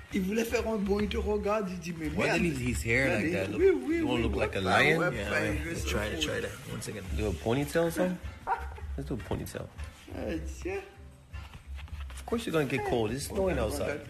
Il voulait faire un bon, il te regarde, il dit, mais Why merde. did his hair like that? Look, you want to look like a lion? Yeah, right. Try that. 1 second. Do a ponytail or something? Let's do a ponytail. Tiens. Of course you're gonna get cold. It's snowing outside.